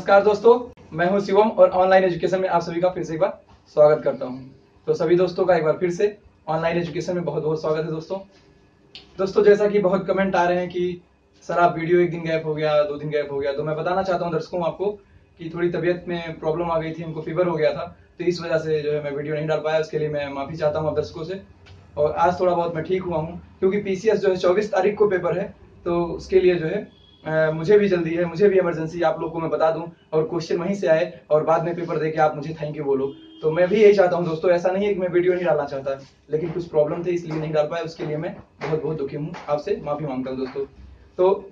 नमस्कार दोस्तों, मैं हूं शिवम और ऑनलाइन एजुकेशन में आप सभी का फिर से एक बार स्वागत करता हूं। तो सभी दोस्तों का एक बार फिर से ऑनलाइन एजुकेशन में बहुत बहुत स्वागत है दोस्तों। जैसा कि बहुत कमेंट आ रहे हैं कि सर आप वीडियो एक दिन गैप हो गया, 2 दिन गैप हो गया, तो मैं बताना चाहता हूं दर्शकों आपको कि थोड़ी तबीयत में प्रॉब्लम आ गई थी, हमको फीवर हो गया था, तो इस वजह से जो है मैं वीडियो नहीं डाल पाया। उसके लिए मैं माफी चाहता हूँ आप दर्शकों से। और आज थोड़ा बहुत मैं ठीक हुआ हूँ क्योंकि पीसीएस जो है 24 तारीख को पेपर है, तो उसके लिए जो है मुझे भी जल्दी है, मुझे भी इमरजेंसी, आप लोग को मैं बता दूं, और क्वेश्चन वहीं से आए और बाद में पेपर देके आप मुझे थैंक यू बोलो। तो मैं भी यही चाहता हूं दोस्तों, ऐसा नहीं है कि मैं वीडियो नहीं डालना चाहता, लेकिन कुछ प्रॉब्लम थे इसलिए नहीं डाल पाया। उसके लिए मैं बहुत बहुत दुखी हूँ, आपसे माफी मांगता हूँ दोस्तों। तो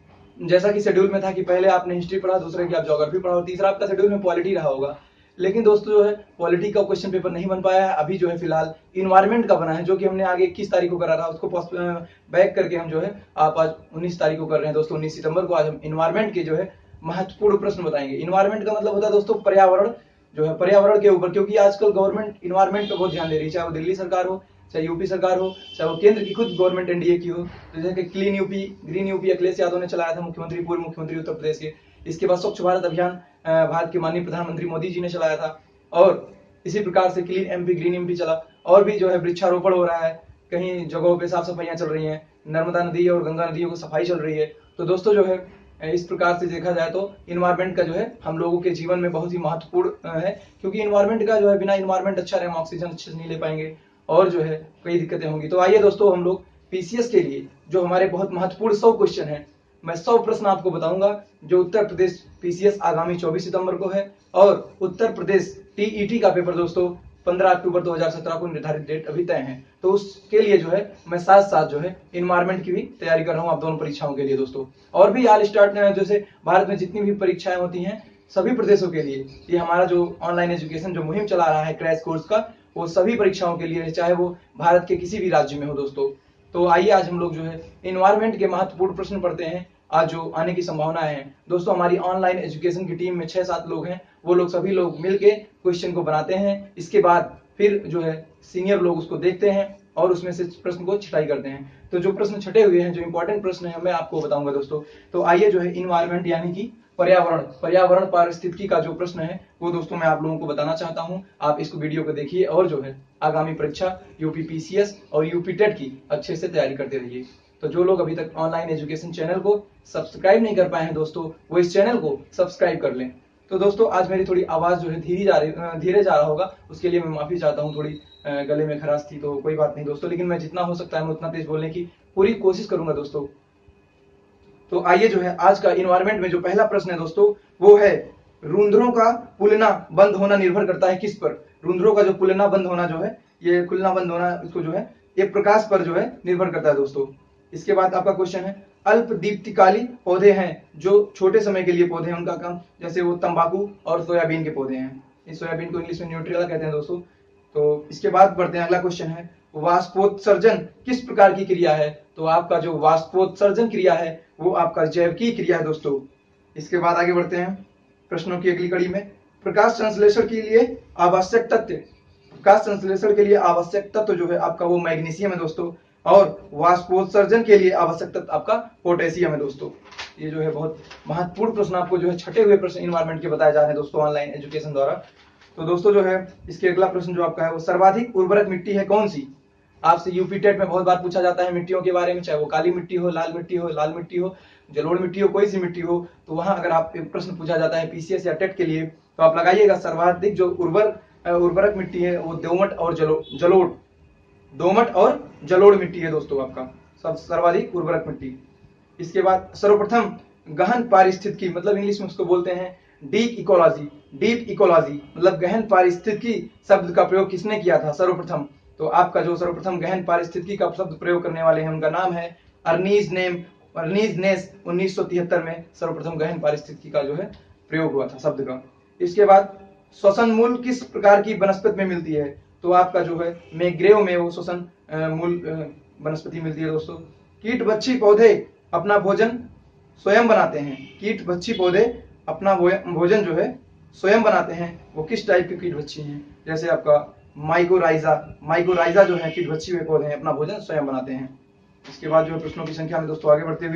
जैसा कि शेड्यूल में था कि पहले आपने हिस्ट्री पढ़ा, दूसरा कि आप ज्योग्राफी पढ़ा और तीसरा आपका शेड्यूल में पॉलिटी रहा होगा, लेकिन दोस्तों जो है पॉलिटी का क्वेश्चन पेपर नहीं बन पाया है। अभी जो है फिलहाल इन्वायरमेंट का बना है, जो कि हमने आगे 21 तारीख को करा था, उसको बैक करके हम जो है आप आज 19 तारीख को कर रहे हैं दोस्तों। 19 सितंबर को आज हम इन्वायरमेंट के जो है महत्वपूर्ण प्रश्न बताएंगे। इन्वायरमेंट का मतलब होता है दोस्तों पर्यावरण, जो है पर्यावरण के ऊपर, क्योंकि आजकल गवर्नमेंट इन्वायरमेंट पर बहुत ध्यान दे रही है, चाहे वो दिल्ली सरकार हो, चाहे यूपी सरकार हो, चाहे वो केंद्र की खुद गवर्नमेंट एनडीए की हो। तो जैसे कि clean UP, green UP Akhilesh Yadav ने चलाया था, मुख्यमंत्री, पूर्व मुख्यमंत्री उत्तर प्रदेश के। इसके बाद स्वच्छ भारत अभियान भारत के माननीय प्रधानमंत्री मोदी जी ने चलाया था, और इसी प्रकार से क्लीन एमपी, ग्रीन एमपी चला। और भी जो है वृक्षारोपण हो रहा है, कहीं जगहों पे साफ सफाइयां चल रही हैं, नर्मदा नदी और गंगा नदियों की सफाई चल रही है। तो दोस्तों जो है इस प्रकार से देखा जाए तो इन्वायरमेंट का जो है हम लोगों के जीवन में बहुत ही महत्वपूर्ण है, क्योंकि इन्वायरमेंट का जो है बिना इन्वायरमेंट अच्छा रहे, हम ऑक्सीजन अच्छे से नहीं ले पाएंगे और जो है कई दिक्कतें होंगी। तो आइए दोस्तों, हम लोग पीसीएस के लिए जो हमारे बहुत महत्वपूर्ण 100 क्वेश्चन है, मैं 100 प्रश्न आपको बताऊंगा जो उत्तर प्रदेश पीसीएस आगामी 24 सितंबर को है, और उत्तर प्रदेश टीईटी का पेपर दोस्तों 15 अक्टूबर 2017 को निर्धारित डेट अभी तय है। तो उसके लिए जो है मैं साथ साथ जो है इन्वायरमेंट की भी तैयारी कर रहा हूं आप दोनों परीक्षाओं के लिए दोस्तों। और भी हाल स्टार्ट जैसे भारत में जितनी भी परीक्षाएं होती हैं सभी प्रदेशों के लिए ये हमारा जो ऑनलाइन एजुकेशन जो मुहिम चला रहा है क्रैश कोर्स का, वो सभी परीक्षाओं के लिए, चाहे वो भारत के किसी भी राज्य में हो दोस्तों। तो आइए आज हम लोग जो है इन्वायरमेंट के महत्वपूर्ण प्रश्न पढ़ते हैं। आज जो आने की संभावनाएं हैं दोस्तों, हमारी ऑनलाइन एजुकेशन की टीम में 6-7 लोग हैं, वो लोग सभी लोग मिलके क्वेश्चन को बनाते हैं। इसके बाद फिर जो है सीनियर लोग उसको देखते हैं और उसमें से प्रश्न को छटाई करते हैं। तो जो प्रश्न छटे हुए हैं, जो इंपॉर्टेंट प्रश्न है, मैं आपको बताऊंगा दोस्तों। तो आइए जो है इन्वायरमेंट यानी कि पर्यावरण पारिस्थितिकी का जो प्रश्न है वो दोस्तों मैं आप लोगों को बताना चाहता हूं। आप इसको वीडियो को देखिए और जो है आगामी परीक्षा यूपी पीसीएस और यूपी टेट की अच्छे से तैयारी करते रहिए। तो जो लोग अभी तक ऑनलाइन एजुकेशन चैनल को सब्सक्राइब नहीं कर पाए हैं दोस्तों, वो इस चैनल को सब्सक्राइब कर लें। तो दोस्तों आज मेरी थोड़ी आवाज जो है धीरे जा रहा होगा, उसके लिए मैं माफी चाहता हूँ। थोड़ी गले में खराश थी तो कोई बात नहीं दोस्तों, लेकिन मैं जितना हो सकता है मैं उतना तेज बोलने की पूरी कोशिश करूंगा दोस्तों। तो आइए जो है आज का इन्वायरमेंट में जो पहला प्रश्न है दोस्तों, वो है रूंधरों का फूलना बंद होना निर्भर करता है किस पर। रूंधरों का जो फूलना बंद होना जो है, ये खुलना बंद होना, इसको जो है ये प्रकाश पर जो है निर्भर करता है दोस्तों। इसके बाद आपका क्वेश्चन है अल्प दीप्तिकाली पौधे हैं जो छोटे समय के लिए पौधे हैं, उनका काम, जैसे वो तंबाकू और सोयाबीन के पौधे हैं। इस सोयाबीन को इंग्लिश में न्यूट्रिला कहते हैं दोस्तों। तो इसके बाद बढ़ते हैं, अगला क्वेश्चन है वाष्पोत्सर्जन किस प्रकार की क्रिया है। तो आपका जो वाष्पोत्सर्जन क्रिया है वो आपका जैविकीय क्रिया है दोस्तों। इसके बाद आगे बढ़ते हैं प्रश्नों की अगली कड़ी में, प्रकाश संश्लेषण के लिए आवश्यक तत्व, प्रकाश संश्लेषण के लिए आवश्यक तत्व जो है आपका वो मैग्नीशियम है दोस्तों, और वाष्पोत्सर्जन के लिए आवश्यक तत्व आपका पोटेशियम है दोस्तों। ये जो है बहुत महत्वपूर्ण प्रश्न आपको जो है छठे हुए प्रश्न इन्वायरमेंट के बताए जा रहे हैं दोस्तों ऑनलाइन एजुकेशन द्वारा। तो दोस्तों जो है इसके अगला प्रश्न जो आपका है वो सर्वाधिक उर्वरक मिट्टी है कौन सी। आपसे यूपी टेट में बहुत बार पूछा जाता है मिट्टियों के बारे में, चाहे वो काली मिट्टी हो, लाल मिट्टी हो, जलोढ़ मिट्टी हो, कोई सी मिट्टी हो। तो वहां अगर आप एक प्रश्न पूछा जाता है पीसीएस या टेट के लिए, तो आप लगाइएगा सर्वाधिक जो उर्वरक मिट्टी है वो दोमट और जलोढ़ मिट्टी है दोस्तों, आपका सब सर्वाधिक उर्वरक मिट्टी। इसके बाद सर्वप्रथम गहन पारिस्थितिकी, मतलब इंग्लिश में उसको बोलते हैं डीप इकोलॉजी मतलब गहन पारिस्थितिकी शब्द का प्रयोग किसने किया था सर्वप्रथम। तो आपका जो सर्वप्रथम गहन पारिस्थितिकी का शब्द प्रयोग करने वाले हैं उनका नाम है अर्नीज नेस। 1973 में सर्वप्रथम गहन पारिस्थितिकी का जो है प्रयोग हुआ था शब्द का। इसके बाद श्वसन मूल किस प्रकार की वनस्पति में मिलती है। तो आपका जो है मैंग्रोव में वो श्वसन मूल वनस्पति मिलती है दोस्तों। कीटभक्षी पौधे अपना भोजन स्वयं बनाते हैं, कीटभक्षी पौधे अपना भोजन जो है स्वयं बनाते हैं, वो किस टाइप के कीटभक्षी हैं। जैसे आपका माइकोराइजा जो है कीटभक्षी हुए पौधे हैं, अपना भोजन स्वयं बनाते हैं। इसके बाद जो है प्रश्नों की संख्या में दोस्तों आगे बढ़ते हुए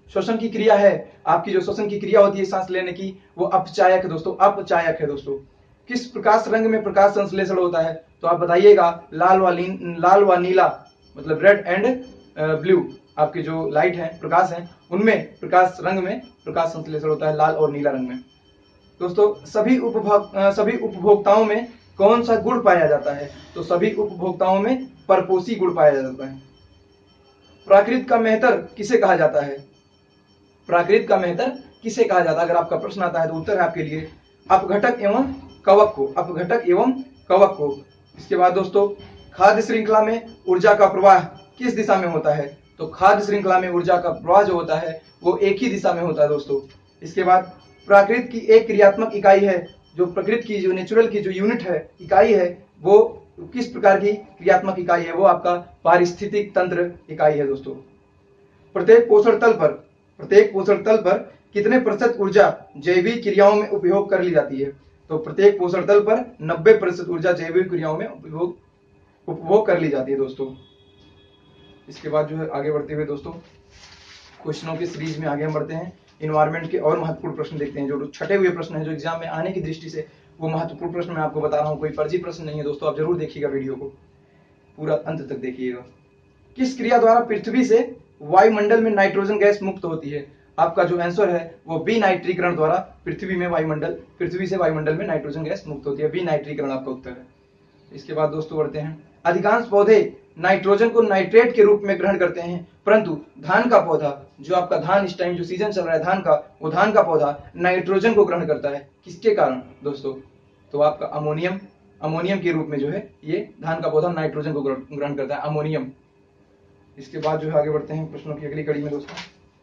श्वसन की क्रिया है, आपकी जो श्वसन की क्रिया होती है सांस लेने की, वो अपचायक है दोस्तों, अपचायक है दोस्तों। किस प्रकाश रंग में प्रकाश संश्लेषण होता है? तो आप बताइएगा लाल व नीला, मतलब रेड एंड ब्लू, आपके जो लाइट है, प्रकाश है, उनमें प्रकाश रंग में प्रकाश संश्लेषण होता है लाल और नीला रंग में। दोस्तों सभी उपभोक्ताओं में कौन सा गुण पाया जाता है? तो सभी उपभोक्ताओं में परपोषी गुण पाया जाता है। प्राकृत का मेहतर किसे कहा जाता है? प्राकृत का मेहतर किसे कहा जाता है? अगर आपका प्रश्न आता है तो उत्तर है आपके लिए अपघटक एवं कवक को, अपघटक एवं कवक को। इसके बाद दोस्तों खाद्य श्रृंखला में ऊर्जा का प्रवाह किस दिशा में होता है? तो खाद्य श्रृंखला में ऊर्जा का प्रवाह जो होता है वो एक ही दिशा में होता है दोस्तों। इसके बाद प्राकृत की एक क्रियात्मक इकाई है, जो प्रकृति की जो नेचुरल की जो यूनिट है, इकाई है, वो किस प्रकार की क्रियात्मक इकाई है? वो आपका पारिस्थितिक तंत्र इकाई है दोस्तों। प्रत्येक पोषण तल पर कितने प्रतिशत ऊर्जा जैविक क्रियाओं में उपयोग कर ली जाती है? तो प्रत्येक पोषण तल पर 90% ऊर्जा जैविक क्रियाओं में उपभोग कर ली जाती है दोस्तों। इसके बाद जो है आगे बढ़ते हुए दोस्तों क्वेश्चनों की सीरीज में आगे हम बढ़ते हैं। इन्वायरमेंट के और महत्वपूर्ण प्रश्न देखते हैं, जो छठे हुए प्रश्न है, जो एग्जाम में आने की दृष्टि से वो महत्वपूर्ण प्रश्न मैं आपको बता रहा हूँ, कोई फर्जी प्रश्न नहीं है दोस्तों। आप जरूर देखिएगा, वीडियो को पूरा अंत तक देखिएगा। किस क्रिया द्वारा पृथ्वी से वायुमंडल में नाइट्रोजन गैस मुक्त होती है? आपका जो आंसर है वो विनाइट्रीकरण द्वारा पृथ्वी से वायुमंडल में नाइट्रोजन गैस मुक्त होती है। विनाइट्रीकरण आपका उत्तर है। इसके बाद दोस्तों बढ़ते हैं, अधिकांश पौधे नाइट्रोजन को नाइट्रेट के रूप में ग्रहण करते हैं, परंतु धान का पौधा, जो आपका धान इस टाइम जो सीजन चल रहा है धान का, वो धान का पौधा नाइट्रोजन को ग्रहण करता है। किसके कारण दोस्तों? तो आपका अमोनियम के रूप में जो है ये धान का पौधा नाइट्रोजन को ग्रहण करता है, अमोनियम। इसके बाद जो है आगे बढ़ते हैं प्रश्नों की अगली कड़ी में दोस्तों।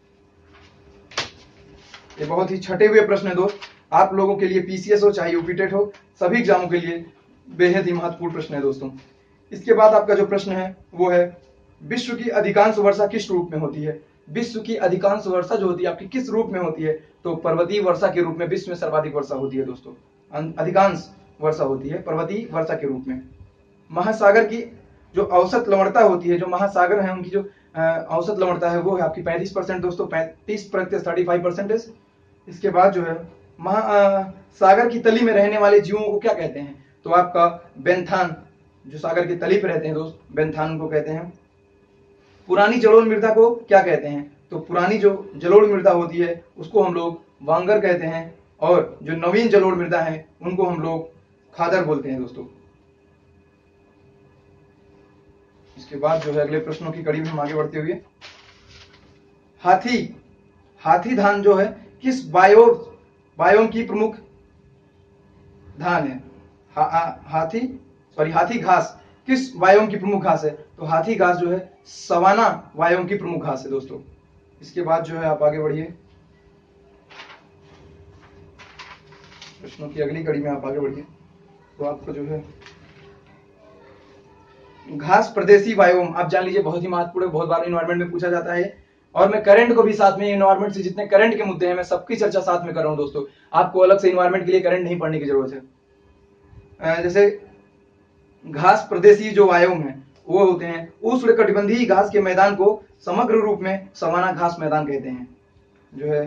ये बहुत ही छठे हुए प्रश्न है दोस्त, आप लोगों के लिए पीसीएस हो चाहे यूपीटेट हो, सभी एग्जामों के लिए बेहद ही महत्वपूर्ण प्रश्न है दोस्तों। इसके बाद आपका जो प्रश्न है वो है विश्व की अधिकांश वर्षा किस रूप में होती है? विश्व की अधिकांश वर्षा जो होती है आपकी किस रूप में होती है? तो पर्वतीय वर्षा के रूप में विश्व में सर्वाधिक वर्षा होती है दोस्तों। अधिकांश वर्षा होती है पर्वतीय वर्षा के रूप में। महासागर की जो औसत लवणता होती है, जो महासागर है उनकी जो औसत लवणता है वो है आपकी 35% दोस्तों, 35%, 35%। इसके बाद जो है सागर की तली में रहने वाले जीवों को क्या कहते हैं? तो आपका बेंथान, जो सागर की तली पर रहते हैं दोस्त, बेंथान को कहते हैं। पुरानी जलोढ़ मृदा को क्या कहते हैं? तो पुरानी जो जलोढ़ मृदा होती है उसको हम लोग वांगर कहते हैं, और जो नवीन जलोढ़ मृदा है उनको हम लोग खादर बोलते हैं दोस्तों। इसके बाद जो है अगले प्रश्नों की कड़ी में हम आगे बढ़ते हुए, हाथी धान जो है किस बायोम की प्रमुख धान है? हाथी घास किस बायोम की प्रमुख घास है? तो हाथी घास जो है सवाना बायोम की प्रमुख घास है दोस्तों। इसके बाद जो है आप आगे बढ़िए, प्रश्नों की अगली कड़ी में आप आगे बढ़िए। तो आपको जो है घास प्रदेशी बायोम आप जान लीजिए, बहुत ही महत्वपूर्ण है, बहुत बार इन्वायरमेंट में पूछा जाता है। और मैं करंट को भी साथ में, इन्वायरमेंट से जितने करंट के मुद्दे हैं मैं सबकी चर्चा साथ में कर रहा हूं दोस्तों। आपको अलग से इन्वायरमेंट के लिए करंट नहीं पढ़ने की जरूरत है। जैसे घास प्रदेशी जो बायोम है वो होते हैं उष्णकटिबंधीय घास के मैदान को समग्र रूप में सवाना घास मैदान कहते हैं। जो है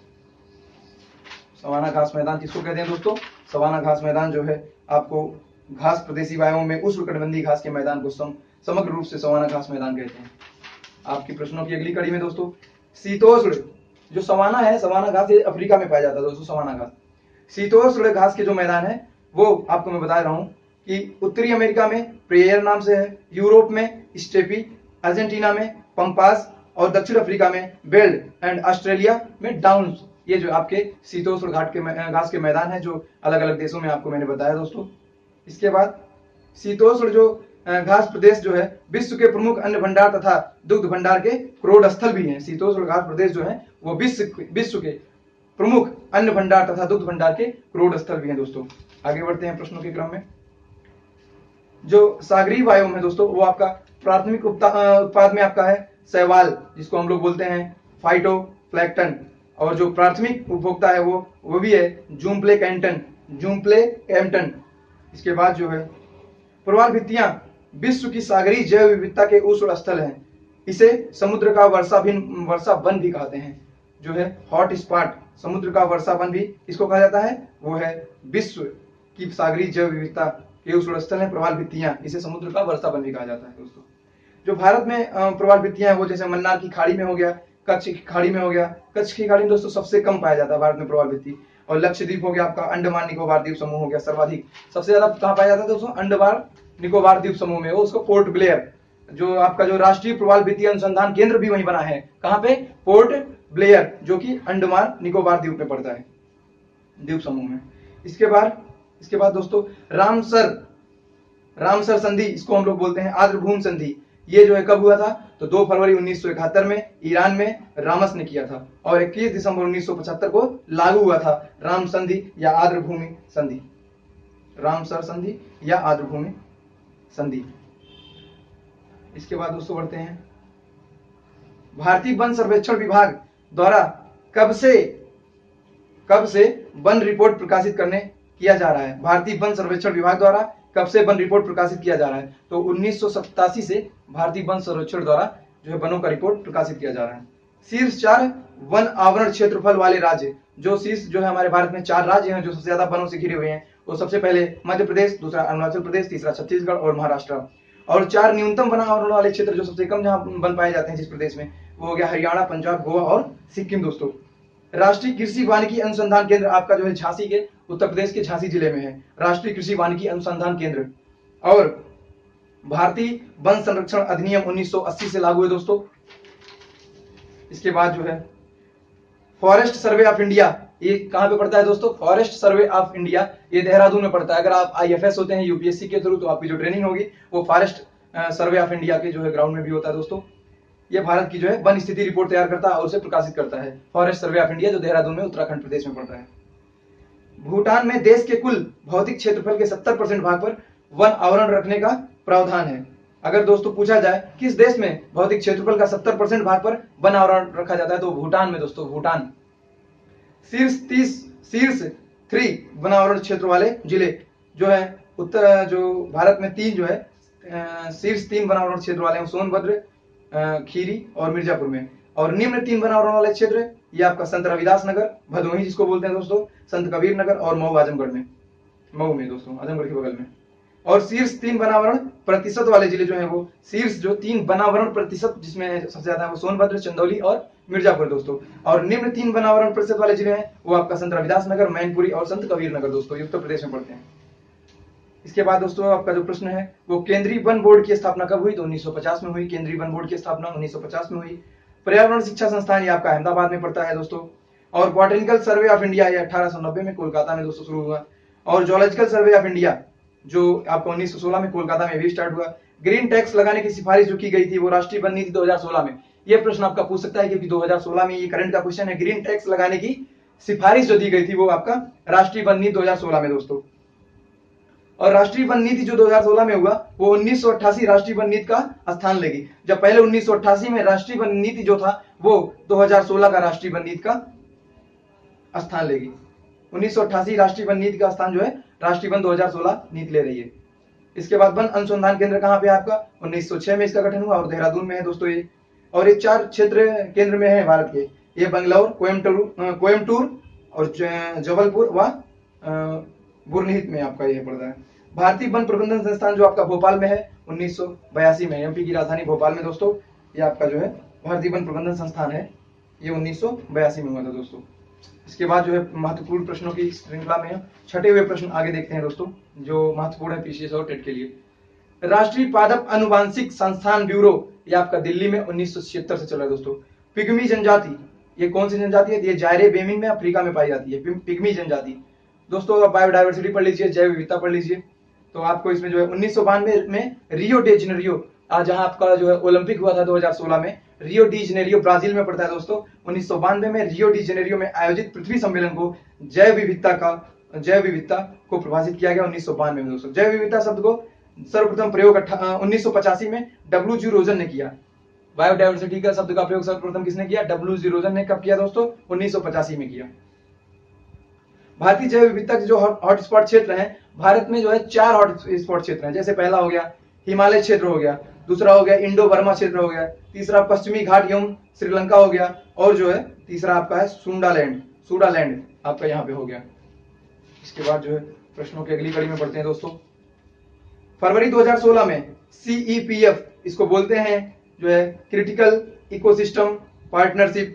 सवाना घास मैदान किसको कहते हैं दोस्तों? सवाना घास मैदान जो है आपको घास प्रदेशी बायोम में उष्णकटिबंधीय घास के मैदान को समग्र रूप से सवाना घास मैदान कहते हैं। आपकी प्रश्नों की अगली कड़ी में दोस्तों, शीतोष्ण जो सवाना है, सवाना घास ये अफ्रीका में पाया जाता है दोस्तों, सवाना घास। शीतोष्ण घास के जो मैदान है वो आपको मैं बता रहा हूं कि उत्तरी अमेरिका में प्रेयर नाम से है, यूरोप में स्टेपी, अर्जेंटीना में पंपास, और दक्षिण अफ्रीका में बेल्ड, एंड ऑस्ट्रेलिया में डाउन्स। ये जो आपके शीतोष्ण घास के मैदान है जो अलग अलग देशों में आपको मैंने बताया दोस्तों। इसके बाद शीतोष्ण जो घास प्रदेश जो है विश्व के प्रमुख अन्न भंडार तथा दुग्ध भंडार के क्रोड स्थल भी हैं। शीतोष्ण घास प्रदेश जो है वो विश्व के प्रमुख अन्न भंडार तथा दुग्ध भंडार के क्रोड स्थल भी हैं दोस्तों। आगे बढ़ते हैं प्रश्नों के क्रम में। जो सागरीय बायोम है दोस्तों वो आपका प्राथमिक उत्पाद में आपका है शैवाल, जिसको हम लोग बोलते हैं फाइटोप्लैंक्टन, और जो प्राथमिक उपभोक्ता है वो भी है जूम्प्लेंक्टन। इसके बाद जो है प्रवाल भित्तियां विश्व की सागरीय जैव विविधता के उष्ण स्थल हैं। इसे समुद्र का वर्षा वन भी कहते हैं। जो है हॉट स्पॉट, समुद्र का वर्षा वन भी इसको कहा जाता है। वो है विश्व की सागरीय जैव विविधता के उच्च स्थल है प्रवाल भित्तियां, इसे समुद्र का वर्षा वन भी कहा जाता है दोस्तों। जो भारत में प्रवाल भित्तियां हैं वो जैसे मन्नार की खाड़ी में हो गया, कच्छ की खाड़ी में हो गया। कच्छ की खाड़ी में दोस्तों सबसे कम पाया जाता है भारत में प्रवाल भित्ति। और लक्षद्वीप हो गया आपका, अंडमान निकोबार द्वीप समूह हो गया सर्वाधिक, सबसे ज्यादा कहाँ पाया जाता है दोस्तों? अंडमान निकोबार द्वीप समूह में। वो उसको पोर्ट ब्लेयर, जो आपका जो राष्ट्रीय प्रवाल भित्ति अनुसंधान केंद्र भी वहीं बना है। कहाँ पे? पोर्ट ब्लेयर, जो कि अंडमान निकोबार द्वीप में पड़ता है, द्वीप समूह में। इसके बाद दोस्तों रामसर संधि, इसको हम लोग बोलते हैं आर्द्रभूमि संधि। ये जो है कब हुआ था? तो 2 फरवरी 1971 में ईरान में रामस ने किया था, और 21 दिसंबर 1975 को लागू हुआ था राम संधि या आर्द्रभूमि संधि, रामसर संधि या आर्द्रभूमि संधि। इसके बाद दोस्तों बढ़ते हैं, भारतीय वन सर्वेक्षण विभाग द्वारा कब से वन रिपोर्ट प्रकाशित किया जा रहा है? भारतीय वन सर्वेक्षण विभाग द्वारा कब से वन रिपोर्ट प्रकाशित किया जा रहा है? तो 1987 से भारतीय वन सर्वेक्षण द्वारा जो है वनों का रिपोर्ट प्रकाशित किया जा रहा है। शीर्ष 4 वन आवरण क्षेत्रफल वाले राज्य, जो शीर्ष जो है हमारे भारत में 4 राज्य हैं जो सबसे ज्यादा वनों से घिरे हुए हैं, वो सबसे पहले मध्य प्रदेश, दूसरा अरुणाचल प्रदेश, तीसरा छत्तीसगढ़ और महाराष्ट्र। और 4 न्यूनतम वन आवरण वाले क्षेत्र जो सबसे कम जहां वन पाए जाते हैं जिस प्रदेश में, वो हो गया हरियाणा, पंजाब, गोवा और सिक्किम दोस्तों। राष्ट्रीय कृषि वानिकी अनुसंधान केंद्र आपका जो है झांसी के, उत्तर प्रदेश के झांसी जिले में है, राष्ट्रीय कृषि वानिकी अनुसंधान केंद्र। और भारतीय वन संरक्षण अधिनियम 1980 से लागू है दोस्तों। इसके बाद जो है फॉरेस्ट सर्वे ऑफ इंडिया, ये कहां पे पड़ता है दोस्तों? फॉरेस्ट सर्वे ऑफ इंडिया, ये देहरादून में पड़ता है। अगर आप IFS होते हैं यूपीएससी के थ्रू, तो आपकी जो ट्रेनिंग होगी वो फॉरेस्ट सर्वे ऑफ इंडिया के जो है ग्राउंड में भी होता है दोस्तों। ये भारत की जो है वन स्थिति रिपोर्ट तैयार करता है और उसे प्रकाशित करता है, फॉरेस्ट सर्वे ऑफ इंडिया, जो देहरादून में उत्तराखंड प्रदेश में पड़ रहा है। भूटान में देश के कुल भौतिक क्षेत्रफल के 70% भाग पर वन आवरण रखने का प्रावधान है। अगर दोस्तों पूछा जाए किस देश में भौतिक क्षेत्रफल का 70% भाग पर वन आवरण रखा जाता है, तो भूटान में दोस्तों। भूटान शीर्ष 3 वन आवरण क्षेत्र वाले जिले जो है जो भारत में 3 जो है शीर्ष 3 वन आवरण क्षेत्र वाले हैं, सोनभद्र, खीरी और मिर्जापुर में। और निम्न 3 वन आवरण वाले क्षेत्र ये आपका संत रविदास नगर, भदोही जिसको बोलते हैं दोस्तों, संत कबीर नगर और मऊ आजमगढ़ में, मऊ में दोस्तों, आजमगढ़ के बगल में। और शीर्ष 3 वनावरण प्रतिशत वाले जिले जो है वो शीर्ष जो 3 वनावरण प्रतिशत जिसमें सबसे ज्यादा है वो सोनभद्र, चंदौली और मिर्जापुर दोस्तों। और निम्न 3 वनावरण प्रतिशत वाले जिले हैं वो आपका संत रविदास नगर, मैनपुरी और संत कबीर नगर दोस्तों, ये उत्तर प्रदेश में पड़ते हैं। इसके बाद दोस्तों आपका जो प्रश्न है वो केंद्रीय वन बोर्ड की स्थापना कब हुई? तो 1950 में हुई। केंद्रीय वन बोर्ड की स्थापना 1950 में हुई। पर्यावरण शिक्षा संस्थान ये आपका अहमदाबाद में पड़ता है दोस्तों। और बॉटनिकल सर्वे ऑफ इंडिया ये 1890 में कोलकाता में दोस्तों शुरू हुआ। और जोलॉजिकल सर्वे ऑफ इंडिया जो आपको 1916 में कोलकाता में भी स्टार्ट हुआ। ग्रीन टैक्स लगाने की सिफारिश जो की गई थी वो राष्ट्रीय वन नीति 2016 में, ये प्रश्न आपका पूछ सकता है क्योंकि 2016 में ये करंट का क्वेश्चन है। ग्रीन टैक्स लगाने की सिफारिश जो दी गई थी वो आपका राष्ट्रीय वन नीति 2016 में दोस्तों। और राष्ट्रीय वन नीति जो 2016 में हुआ वो 1988 राष्ट्रीय वन नीति का स्थान लेगी। जब पहले 1988 में राष्ट्रीय वन नीति जो था वो 2016 का राष्ट्रीय वन नीति का स्थान लेगी। 1988 राष्ट्रीय वन नीति का स्थान जो है राष्ट्रीय वन 2016 नीति ले रही है। इसके बाद वन अनुसंधान केंद्र कहाँ पे आपका? 1906 में इसका गठन हुआ और देहरादून में है दोस्तों ये। और ये 4 क्षेत्र केंद्र में है भारत के, ये बंगलौर, कोयम्बटूर और जबलपुर व बुरनीत में आपका ये पड़ता है। भारतीय वन प्रबंधन संस्थान जो आपका भोपाल में है 1982 में, एमपी की राजधानी भोपाल में दोस्तों ये आपका जो है भारतीय वन प्रबंधन संस्थान है, ये 1982 में हुआ था दोस्तों। इसके बाद जो है महत्वपूर्ण प्रश्नों की श्रृंखला में छठे हुए प्रश्न आगे देखते हैं दोस्तों जो महत्वपूर्ण है पीसीएस और टेट के लिए। राष्ट्रीय पादप अनुवांशिक संस्थान ब्यूरो ये आपका दिल्ली में 1976 से चल रहा है दोस्तों। पिग्मी जनजाति ये कौन सी जनजाति है? ये जायरे बेमिंग में अफ्रीका में पाई जाती है पिग्मी जनजाति दोस्तों। आप बायोडायवर्सिटी पढ़ लीजिए, जैव विविधता पढ़ लीजिए, तो आपको इसमें जो है 1992 में रियो डे जेनेरियो जहां आपका जो है ओलंपिक हुआ था 2016 में, रियो डी जेनेरियो ब्राजील में पड़ता है दोस्तों। 1992 में रियो डी जेनेरियो में आयोजित पृथ्वी सम्मेलन को जैव विविधता को प्रभाषित किया गया 1992 में दोस्तों। जैव विविधता शब्द को सर्वप्रथम प्रयोग 1985 में डब्ल्यू.जी. रोजन ने किया। बायोडायवर्सिटी का शब्द का प्रयोग सर्वप्रथम किसने किया? डब्ल्यू.जी. रोजन ने कब किया दोस्तों? 1985 में किया। भारतीय जैव विविधता के जो हॉटस्पॉट क्षेत्र हैं भारत में जो है 4 हॉटस्पॉट क्षेत्र हैं। जैसे पहला हो गया हिमालय क्षेत्र हो गया, दूसरा हो गया इंडो बर्मा क्षेत्र हो गया, तीसरा पश्चिमी घाट एवं श्रीलंका हो गया, और जो है तीसरा आपका है सूडालैंड आपका यहाँ पे हो गया। इसके बाद जो है प्रश्नों की अगली कड़ी में बढ़ते हैं दोस्तों। फरवरी 2016 में CEPF इसको बोलते हैं जो है क्रिटिकल इकोसिस्टम पार्टनरशिप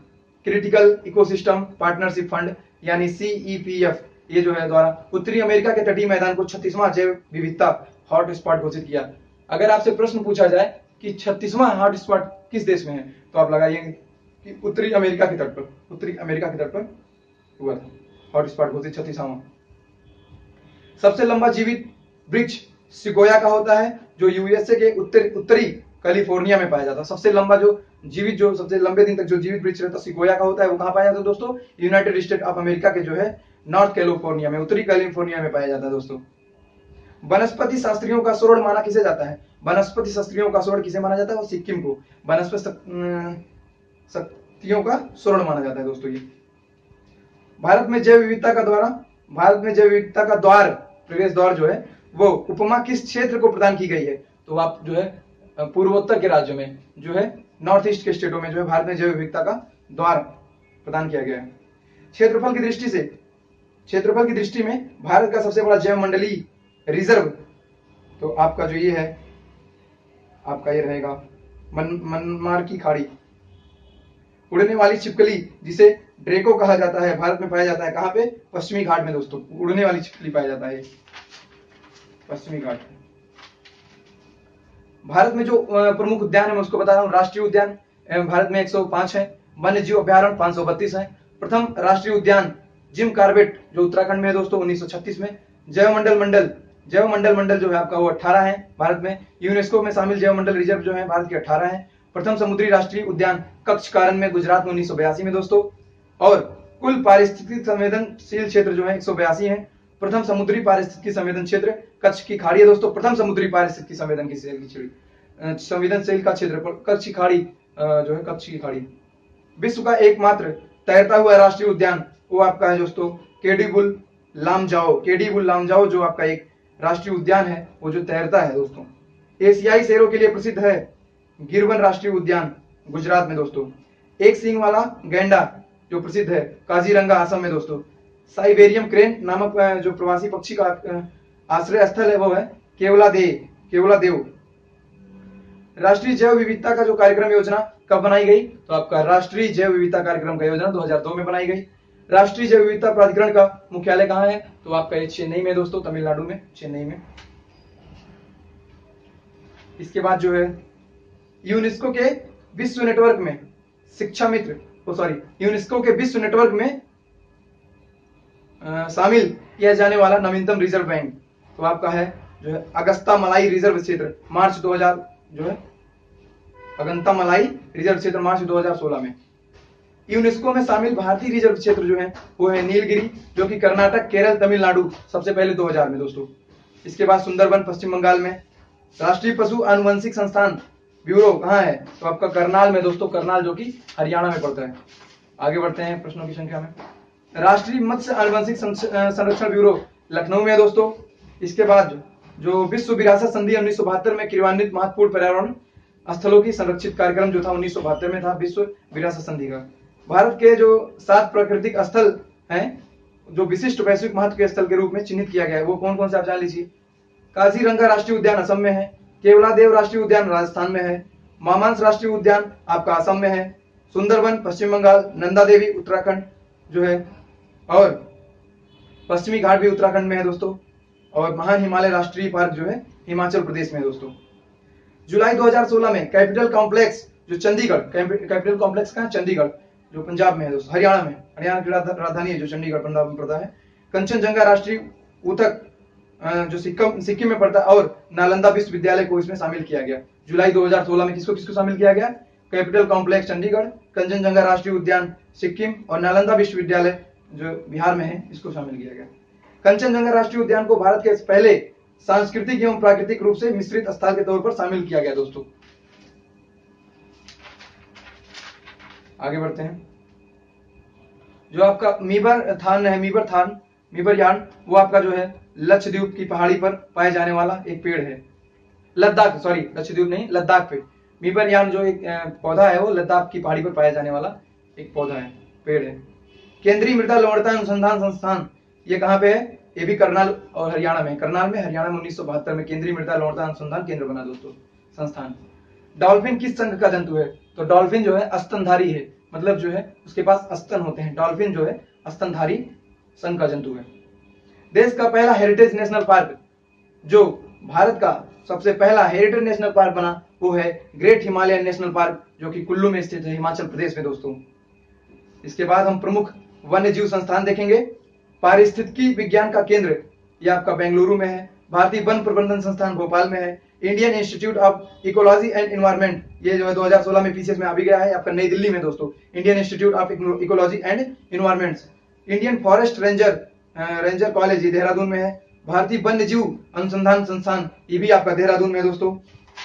फंड यानी CEPF, ये जो है द्वारा उत्तरी अमेरिका के तटीय मैदान को 36वां जैव विविधता हॉटस्पॉट घोषित किया। अगर आपसे प्रश्न पूछा जाए कि 36वां हॉटस्पॉट किस देश में है, तो आप लगाइएंगे कि उत्तरी अमेरिका के तट पर हुआ था हॉटस्पॉट घोषित 36वां। सबसे लंबा जीवित वृक्ष सिकोया का होता है, जो USA के उत्तरी कैलिफोर्निया में पाया जाता है। सबसे लंबा सबसे लंबे दिन तक जो जीवित वृक्ष रहता है सिकोया का होता है, वो कहाँ पाया जाता है दोस्तों? यूनाइटेड स्टेट ऑफ अमेरिका के जो है नॉर्थ कैलिफोर्निया में, उत्तरी कैलिफोर्निया में पाया जाता है दोस्तों। वनस्पति शास्त्रियों का स्वर्ण माना किसे जाता है? वनस्पति शास्त्रियों का स्वर्ण किसे माना जाता है? वो सिक्किम को वनस्पति शक्तियों का स्वर्ण माना जाता है दोस्तों। ये भारत में जैव विविधता का द्वार प्रवेश द्वार जो है वो उपमा किस क्षेत्र को प्रदान की गई है? तो आप जो है पूर्वोत्तर के राज्यों में जो है नॉर्थ ईस्ट के स्टेटों में जो है भारत में जैव विविधता का द्वार प्रदान किया गया है। क्षेत्रफल की दृष्टि में भारत का सबसे बड़ा जैव मंडलीय रिजर्व तो आपका जो ये है आपका ये रहेगा मनमार की खाड़ी। उड़ने वाली छिपकली जिसे ड्रेको कहा जाता है भारत में पाया जाता है कहाँ पे? पश्चिमी घाट में दोस्तों उड़ने वाली छिपकली पाया जाता है पश्चिमी घाट। भारत में जो प्रमुख उद्यान है मैं उसको बता रहा हूँ। राष्ट्रीय उद्यान भारत में 105 है, वन्य जीव अभ्यारण्य 532 है। प्रथम राष्ट्रीय उद्यान जिम कॉर्बेट जो उत्तराखंड में है दोस्तों 1936 में। जैव मंडल जो है आपका वो 18 है भारत में। यूनेस्को में शामिल जैव मंडल रिजर्व जो है भारत के 18 है। प्रथम समुद्री राष्ट्रीय उद्यान कच्छ-कारण में गुजरात में 1982 में दोस्तों। और कुल पारिस्थितिक संवेदनशील क्षेत्र जो है 182 है। प्रथम समुद्री पारिस्थितिकी संवेदन क्षेत्र कच्छ की खाड़ी है दोस्तों। प्रथम समुद्री पारिस्थितिकी संवेदनशील का क्षेत्र कच्छ की खाड़ी जो है कच्छ की खाड़ी। विश्व का एकमात्र तैरता हुआ राष्ट्रीय उद्यान वो आपका है दोस्तों केडी-बुल लामजाओ जो आपका एक राष्ट्रीय उद्यान है वो जो तैरता है दोस्तों। एशियाई शेरों के लिए प्रसिद्ध है गिरवन राष्ट्रीय उद्यान गुजरात में दोस्तों। एक सींग वाला गैंडा जो प्रसिद्ध है काजीरंगा असम में दोस्तों। साइबेरियम क्रेन नामक जो प्रवासी पक्षी का आश्रय स्थल है वो है केवलादेव। राष्ट्रीय जैव विविधता का जो कार्यक्रम योजना कब बनाई गई? तो आपका राष्ट्रीय जैव विविधता कार्यक्रम का योजना 2002 में बनाई गई। राष्ट्रीय जैव विविधता प्राधिकरण का मुख्यालय कहाँ है? तो आपका ये चेन्नई में दोस्तों, तमिलनाडु में चेन्नई में। इसके बाद जो है यूनेस्को के विश्व नेटवर्क में यूनेस्को के विश्व नेटवर्क में शामिल किया जाने वाला नवीनतम रिजर्व बैंक तो आपका है जो है अगस्ता मलाई रिजर्व क्षेत्र मार्च 2016 में। यूनेस्को में शामिल भारतीय रिजर्व क्षेत्र जो है वो है नीलगिरी जो कि कर्नाटक, केरल, तमिलनाडु सबसे पहले 2000 में दोस्तों। इसके बाद सुंदरबन पश्चिम बंगाल में। राष्ट्रीय पशु आनुवंशिक संस्थान ब्यूरो कहाँ है? तो आपका करनाल में दोस्तों, करनाल जो कि हरियाणा में पड़ता है। आगे बढ़ते हैं प्रश्नों की संख्या में। राष्ट्रीय मत्स्य आनुवंशिक संरक्षण ब्यूरो लखनऊ में है दोस्तों। इसके बाद जो विश्व विरासत संधि 1972 में क्रियान्वित महत्वपूर्ण पर्यावरण स्थलों की संरक्षित कार्यक्रम जो था 1972 में था विश्व विरासत संधि का। भारत के जो 7 प्राकृतिक स्थल हैं जो विशिष्ट वैश्विक महत्व के स्थल के रूप में चिन्हित किया गया है वो कौन कौन से आप जान लीजिए। काजीरंगा राष्ट्रीय उद्यान असम में है। केवलादेव राष्ट्रीय उद्यान राजस्थान में है। मामांस राष्ट्रीय उद्यान आपका असम में है। सुंदरबन पश्चिम बंगाल, नंदा देवी उत्तराखंड जो है और पश्चिमी घाट भी उत्तराखंड में है दोस्तों। और महान हिमालय राष्ट्रीय पार्क जो है हिमाचल प्रदेश में है दोस्तों। जुलाई 2016 में कैपिटल कॉम्प्लेक्स जो चंडीगढ़, कैपिटल कॉम्प्लेक्स कहाँ? चंडीगढ़ जो पंजाब में है दोस्तों, हरियाणा में, हरियाणा की राजधानी है जो चंडीगढ़ पंजाब में पड़ता है। कंचनजंगा राष्ट्रीय ऊतक जो सिक्किम में पड़ता है और नालंदा विश्वविद्यालय को इसमें शामिल किया गया। जुलाई 2016 में किसको शामिल किया गया? कैपिटल कॉम्प्लेक्स चंडीगढ़, कंचनजंगा राष्ट्रीय उद्यान सिक्किम और नालंदा विश्वविद्यालय जो बिहार में है इसको शामिल किया गया। कंचनजंगा राष्ट्रीय उद्यान को भारत के पहले सांस्कृतिक एवं प्राकृतिक रूप से मिश्रित स्थल के तौर पर शामिल किया गया दोस्तों। आगे बढ़ते हैं। जो आपका मीबर यार्न वो आपका जो है लक्षद्वीप की पहाड़ी पर पाए जाने वाला एक पेड़ है। लद्दाख, सॉरी लक्षद्वीप नहीं, लद्दाख पे मीपरयाम जो एक पौधा है वो लद्दाख की पहाड़ी पर पाया जाने वाला एक पौधा है, पेड़ है। केंद्रीय मृदा लवणता अनुसंधान संस्थान ये कहाँ पे है? ये भी करनाल और हरियाणा में, करनाल में, हरियाणा में 1972 में केंद्रीय मृदा लवणता अनुसंधान केंद्र बना दोस्तों संस्थान। डॉल्फिन किस संघ का जंतु है? तो डॉल्फिन जो है स्तनधारी है, मतलब जो है उसके पास स्तन होते हैं। डॉल्फिन जो है स्तनधारी संघ का जंतु है। देश का पहला हेरिटेज नेशनल पार्क, जो भारत का सबसे पहला हेरिटेज नेशनल पार्क बना, वो है ग्रेट हिमालयन नेशनल पार्क, जो कि कुल्लू में स्थित है, हिमाचल प्रदेश में दोस्तों। इसके बाद हम प्रमुख वन्य जीव संस्थान देखेंगे। पारिस्थितिकी विज्ञान का केंद्र ये आपका बेंगलुरु में है। भारतीय वन प्रबंधन संस्थान भोपाल में है। Indian institute of ecology and environment ये जो है 2016 में पीसीएस में आ भी गया है, आपका नई दिल्ली में दोस्तों, Indian institute of ecology and environment. Indian forest ranger college ये देहरादून में है। भारतीय वन्य जीव अनुसंधान संस्थान ये भी आपका देहरादून में है दोस्तों।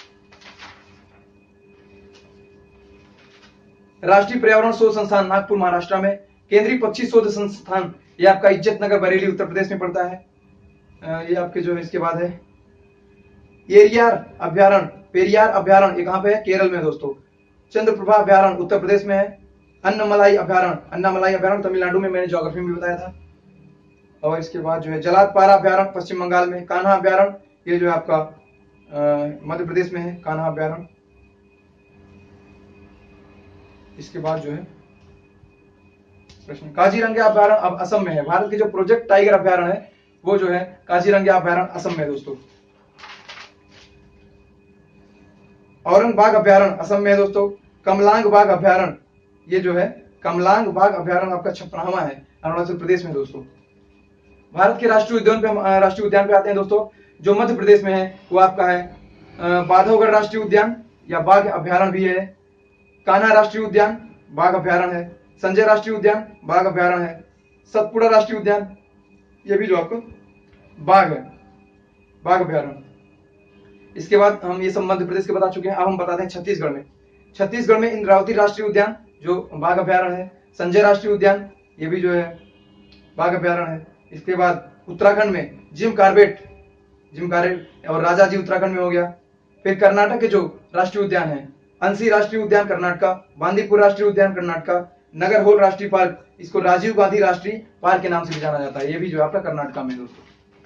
राष्ट्रीय पर्यावरण शोध संस्थान नागपुर महाराष्ट्र में। केंद्रीय पक्षी शोध संस्थान ये आपका इज्जत नगर बरेली उत्तर प्रदेश में पड़ता है। ये आपके जो है इसके बाद है पेरियार अभ्यारण्य ये कहां पे है? केरल में दोस्तों। चंद्रप्रभा अभ्यारण्य उत्तर प्रदेश में है। अन्नामलाई अभ्यारण्य तमिलनाडु में, मैंने ज्योग्राफी में बताया था। और इसके बाद जो है जलातपारा अभ्यारण्य पश्चिम बंगाल में। कान्हा अभ्यारण्य ये जो है आपका मध्य प्रदेश में है, कान्हा अभ्यारण्य। इसके बाद जो है प्रश्न, काजीरंगा अभ्यारण्य अब असम में है। भारत के जो प्रोजेक्ट टाइगर अभ्यारण्य है वो जो है काजीरंगा अभ्यारण्य असम में है दोस्तों। औरंगबाग अभ्यारण्य असम में है दोस्तों। कमलांग बाग अभ्यारण्य ये जो है कमलांग बाग अभ्यारण्य आपका छपराहवा है, अरुणाचल प्रदेश में दोस्तों। भारत के राष्ट्रीय उद्यान पे आते हैं दोस्तों। जो मध्य प्रदेश में है वो आपका है बांधवगढ़ राष्ट्रीय उद्यान या बाघ अभ्यारण्य भी है। कान्हा राष्ट्रीय उद्यान बाघ अभ्यारण्य है। संजय राष्ट्रीय उद्यान बाघ अभ्यारण्य है। सतपुड़ा राष्ट्रीय उद्यान ये भी जो आपको बाघ है, बाघ अभ्यारण्य। इसके बाद हम ये सब मध्य प्रदेश के बता चुके हैं। अब हम बताते हैं छत्तीसगढ़ में। छत्तीसगढ़ में इंद्रावती राष्ट्रीय उद्यान जो बाघ अभ्यारण्य है। संजय राष्ट्रीय उद्यान ये भी जो है बाघ अभ्यारण्य है। इसके बाद उत्तराखंड में जिम कार्बेट और राजाजी उत्तराखंड में हो गया। फिर कर्नाटक के जो राष्ट्रीय उद्यान है, अंसी राष्ट्रीय उद्यान कर्नाटका, बांदीपुर राष्ट्रीय उद्यान कर्नाटका, नगरहोल राष्ट्रीय पार्क, इसको राजीव गांधी राष्ट्रीय पार्क के नाम से भी जाना जाता है, ये भी जो आपका कर्नाटका में दोस्तों।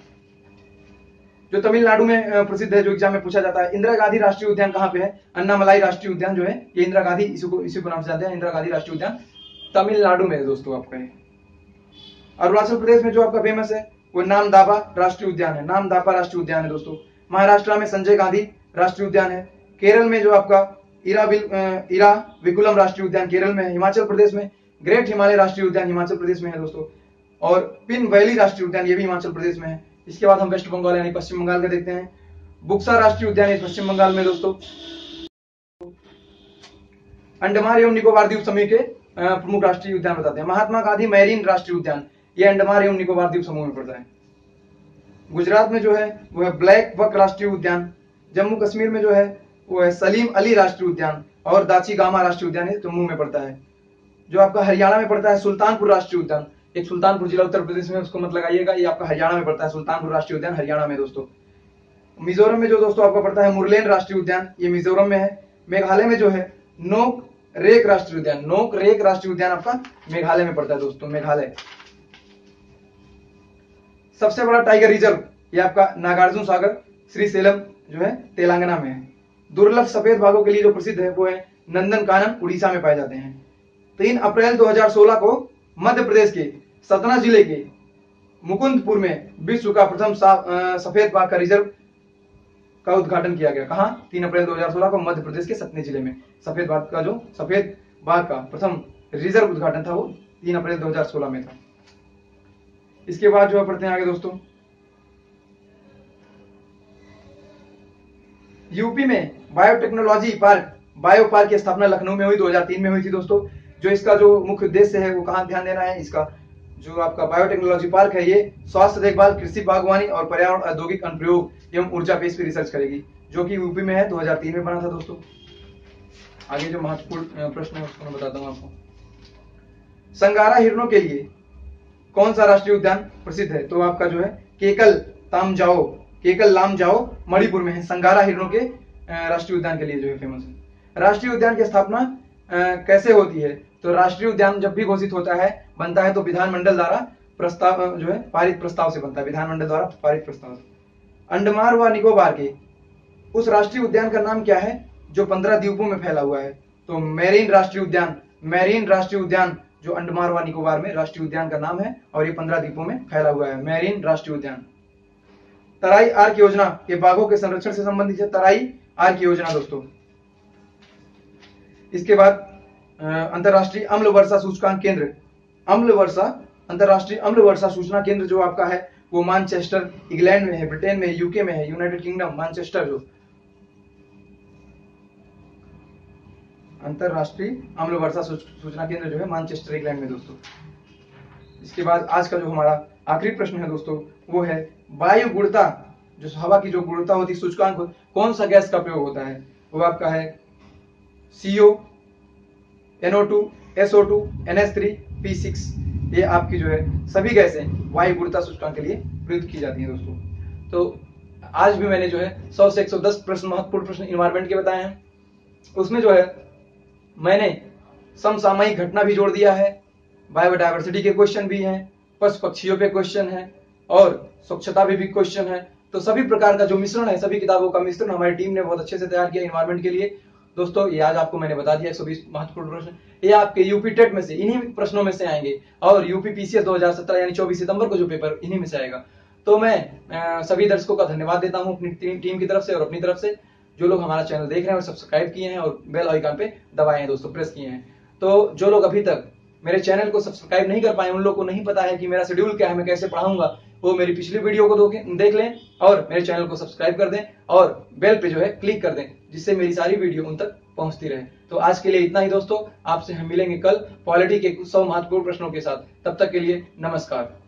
जो तमिलनाडु में प्रसिद्ध है, जो एग्जाम में पूछा जाता है, इंदिरा गांधी राष्ट्रीय उद्यान कहाँ पे है? अन्नामलाई राष्ट्रीय उद्यान जो है ये इंदिरा गांधी इसी को नाम से जानते हैं, इंदिरा गांधी राष्ट्रीय उद्यान तमिलनाडु में है दोस्तों आपका। अरुणाचल प्रदेश में जो आपका फेमस है वो नामदाफा राष्ट्रीय उद्यान है, नामदाफा राष्ट्रीय उद्यान है दोस्तों। महाराष्ट्र में संजय गांधी राष्ट्रीय उद्यान है। केरल में जो आपका इराविकुलम राष्ट्रीय उद्यान केरल में है। हिमाचल प्रदेश में ग्रेट हिमालय राष्ट्रीय उद्यान हिमाचल प्रदेश में है दोस्तों। और पिन वैली राष्ट्रीय उद्यान ये भी हिमाचल प्रदेश में है। इसके बाद हम वेस्ट बंगाल यानी पश्चिम बंगाल का देखते हैं। बुक्सा राष्ट्रीय उद्यान पश्चिम बंगाल में दोस्तों। अंडमान एवं निकोबार द्वीप समूह के प्रमुख राष्ट्रीय उद्यान बताते हैं। महात्मा गांधी मैरीन राष्ट्रीय उद्यान ये अंडमान एवं निकोबार द्वीप समूह में पड़ता है। गुजरात में जो है वो है ब्लैक बक राष्ट्रीय उद्यान। जम्मू कश्मीर में जो है वो है सलीम अली राष्ट्रीय उद्यान और दाची गामा राष्ट्रीय उद्यान जम्मू में पड़ता है। जो आपका हरियाणा में पड़ता है सुल्तानपुर राष्ट्रीय उद्यान, एक सुल्तानपुर जिला उत्तर प्रदेश में, उसको मत लगाइएगा, ये आपका हरियाणा में पड़ता है। सुल्तानपुर राष्ट्रीय उद्यान हरियाणा में दोस्तों। मिजोरम में जो दोस्तों आपका पड़ता है मुरलेन राष्ट्रीय उद्यान, ये मिजोरम में है। मेघालय में जो है नोक रेक राष्ट्रीय उद्यान, नोक रेक राष्ट्रीय उद्यान आपका मेघालय में पड़ता है दोस्तों, मेघालय। सबसे बड़ा टाइगर रिजर्व ये आपका नागार्जुन सागर श्रीशैलम जो है तेलंगाना में है। दुर्लभ सफेद बाघों के लिए जो प्रसिद्ध है वो है नंदनकानन उड़ीसा में पाए जाते हैं। 3 अप्रैल 2016 को मध्य प्रदेश के सतना जिले के मुकुंदपुर में विश्व का प्रथम सफेद बाघ का रिजर्व का उद्घाटन किया गया। कहां? 3 अप्रैल 2016 को मध्य प्रदेश के सतने जिले में सफेद बाघ का प्रथम रिजर्व उद्घाटन था, वो 3 अप्रैल 2016 में था। इसके बाद जो पढ़ते हैं आगे दोस्तों। यूपी में बायोटेक्नोलॉजी बायो पार्क की स्थापना लखनऊ में हुई, 2003 में हुई थी दोस्तों। जो इसका जो मुख्य उद्देश्य है वो कहां ध्यान देना है, इसका जो आपका बायोटेक्नोलॉजी पार्क है ये स्वास्थ्य देखभाल, कृषि बागवानी और पर्यावरण औद्योगिक अनुप्रयोग एवं ऊर्जा बेस पर रिसर्च करेगी, जो कि यूपी में है, 2003 में बना था दोस्तों। आगे जो महत्वपूर्ण प्रश्न है उसको मैं बताता हूं आपको। संगारा हिरणों के लिए कौन सा राष्ट्रीय उद्यान प्रसिद्ध है? तो आपका जो है केकल केकल लामजाओ मणिपुर में है, संगारा हिरणों के राष्ट्रीय उद्यान के लिए जो है फेमस है। राष्ट्रीय उद्यान की स्थापना कैसे होती है? तो राष्ट्रीय उद्यान जब भी घोषित होता है, बनता है, तो विधानमंडल द्वारा प्रस्ताव जो है पारित प्रस्ताव से बनता है, विधानमंडल द्वारा पारित प्रस्ताव से। अंडमान व निकोबार के उस राष्ट्रीय उद्यान का नाम क्या है जो 15 द्वीपों में फैला हुआ है? तो मेरीन राष्ट्रीय उद्यान, मेरीन राष्ट्रीय उद्यान जो अंडमान व निकोबार में राष्ट्रीय उद्यान का नाम है और ये 15 द्वीपों में फैला हुआ है, मेरीन राष्ट्रीय उद्यान। तराई आर्क योजना के बाघों के संरक्षण से संबंधित है, तराई आर्क योजना दोस्तों। इसके बाद अंतरराष्ट्रीय अम्ल वर्षा सूचकांक केंद्र, अम्ल वर्षा, अंतरराष्ट्रीय अम्ल वर्षा सूचना केंद्र जो आपका है वो मैनचेस्टर, इंग्लैंड में है, ब्रिटेन में है, यूके में है, यूनाइटेड किंगडम, मैनचेस्टर जो अंतरराष्ट्रीय अम्ल वर्षा सूचना केंद्र जो है मैनचेस्टर, इंग्लैंड में दोस्तों। इसके बाद आज का जो हमारा आखिरी प्रश्न है दोस्तों वो है वायु गुणता, जो हवा की जो गुणता होती है सूचकांक, कौन सा गैस का प्रयोग होता है? वो आपका है CO, NO2, SO2, NH3, P6। ये आपकी जो है सभी गैसें वायु गुणता सूचकांक के लिए प्रयुक्त की जाती है दोस्तों। तो आज भी मैंने जो है 100 से 110 प्रश्न, महत्वपूर्ण प्रश्न इन्वायरमेंट के बताए हैं। उसमें जो है मैंने समसामयिक घटना भी जोड़ दिया है, बायोडायवर्सिटी के क्वेश्चन भी हैं, पशु पक्षियों पे क्वेश्चन है और स्वच्छता पे भी क्वेश्चन है। तो सभी प्रकार का जो मिश्रण है, सभी किताबों का मिश्रण हमारी टीम ने बहुत अच्छे से तैयार किया इन्वायरमेंट के लिए दोस्तों। ये आज आपको मैंने बता दिया 120 महत्वपूर्ण प्रश्न, ये आपके यूपी टेट में से इन्हीं प्रश्नों में से आएंगे और यूपी पीसीएस 2017 यानी 24 सितंबर को जो पेपर इन्हीं में से आएगा। तो मैं सभी दर्शकों का धन्यवाद देता हूं अपनी टीम की तरफ से और अपनी तरफ से, जो लोग हमारा चैनल देख रहे हैं और सब्सक्राइब किए हैं और बेल आइकन पे दबाए हैं दोस्तों, प्रेस किए हैं। तो जो लोग अभी तक मेरे चैनल को सब्सक्राइब नहीं कर पाए, उन लोगों को नहीं पता है कि मेरा शेड्यूल क्या है, मैं कैसे पढ़ाऊंगा, वो मेरी पिछली वीडियो को देख लें और मेरे चैनल को सब्सक्राइब कर दें और बेल पे जो है क्लिक कर दें, जिससे मेरी सारी वीडियो उन तक पहुंचती रहे। तो आज के लिए इतना ही दोस्तों, आपसे हम मिलेंगे कल पॉलिटी के 100 महत्वपूर्ण प्रश्नों के साथ। तब तक के लिए नमस्कार।